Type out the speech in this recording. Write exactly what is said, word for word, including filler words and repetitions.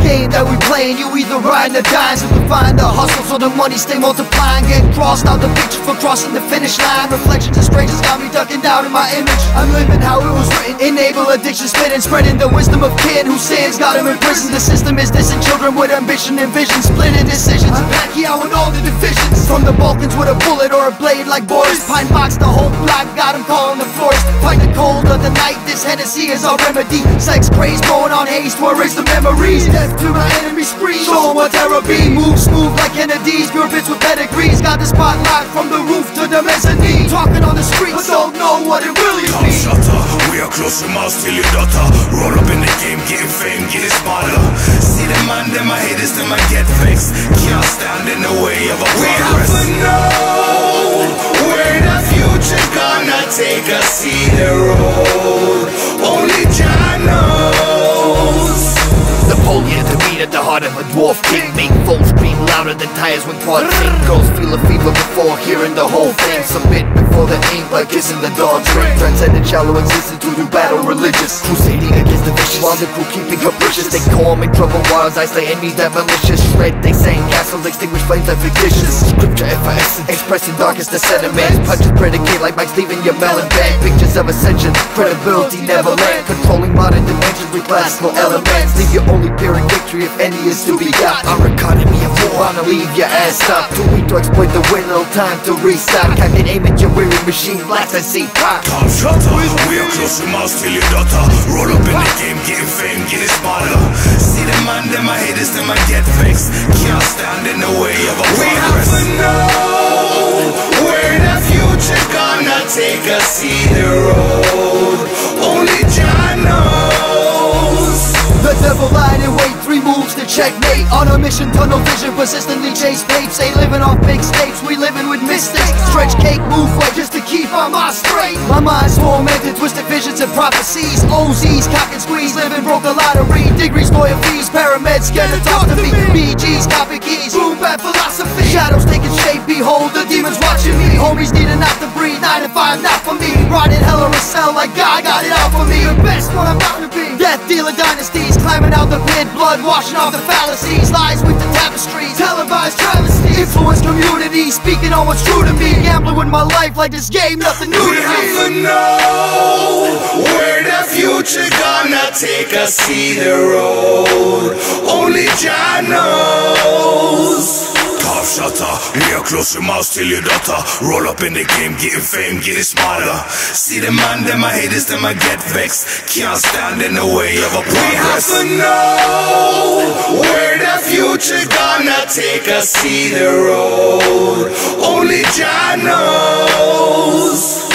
game that we playing. You either ride or die, so we find the hustle so the money stay multiplying. Get crossed out the picture for crossing the finish line. Reflections of strangers got me ducking down in my image. I'm living how it was written. Enable addiction, spitting, spreading the wisdom of kid whose sins got him in prison. The system is dissing children with ambition and vision, splitting decisions. I'm back here with all the divisions. From the Balkans with a bullet or a blade like Boris. Pine box the whole block, got him calling the forest. Fight the cold of the night, this Hennessy is our remedy. Sex craze, blowing on haze to erase the memories. Death to my enemy scream, show 'em what terror be. Move smooth like Kennedy's, pure bits with pedigrees. Got the spotlight from the roof to the mezzanine. Talking on the streets, but don't know what it really means. We are close your mouth till your daughter. Roll up in the game, getting fame, getting smarter. See them man, them my haters, them I get vexed. Can't stand in the way of a progress. We have to know where the future gonna take us. See the road, only Jah knows. Napoleon, the beat at the heart of a dwarf king. Make foes scream louder than tires when quads sing. Girls feel a fever before hearing the whole thing. Submit before the aim by kissing the dog's ring. Transcendent shallow existence to do battle religious. Crusading against the vicious, while the crew keeping capricious. They calm in trouble while I slay enemies that malicious. Shred, they saying castles extinguish flames that fictitious. Scripture effervescent, expressing darkest the sentiments. Punches predicate like Mike's leaving your melon bag. Pictures of ascension, credibility never land. Controlling modern dimensions with classical elements. Leave your only pyrrhic victory if any is to be got. Our economy of war, wanna leave your ass up. Too weak to exploit the win, no time to restock. I can aim at your weary machine, blast and see pop. Come shutter, we are close your mouth till your daughter. Roll up in the game, getting fame, getting smarter. See them man, them my haters, them I get vexed. Can't stand in the way of a progress. We have to know where the future gonna take us. See the road, only Jah knows. The devil lying in wait, three moves to checkmate. On a mission, tunnel vision, persistently chase tapes. Ain't living off big stakes, we living with mistakes. Stretch cake, move right just to keep our mind straight. My mind's tormented, twisted visions and prophecies. O Z's, cock and squeeze, living broke the lottery. Degrees, lawyer fees, paramedics scared to talk to me. B Gs, copy keys, boom bap philosophy. Shadows taking shape, behold the demons watching me. Homies needing not to breathe, nine to five, not for me. Riding hell or a cell like God got it out for me. The best one I'm about to be. Death dealer dynasties, climbing out the pit, blood washing off the fallacies. Lies with the tapestries, televised travesties. Influence communities, speaking on what's true to me. Gambling with my life like this game, nothing new We to me. have to know where the future gonna take us. See the road, only Jah knows. Calf shutter, we are close your mouth till your daughter. Roll up in the game, getting fame, getting smarter. See the man, them my haters, them I get vexed. Can't stand in the way of a progress. We have to know where the future gonna take us. See the road, only Jah knows.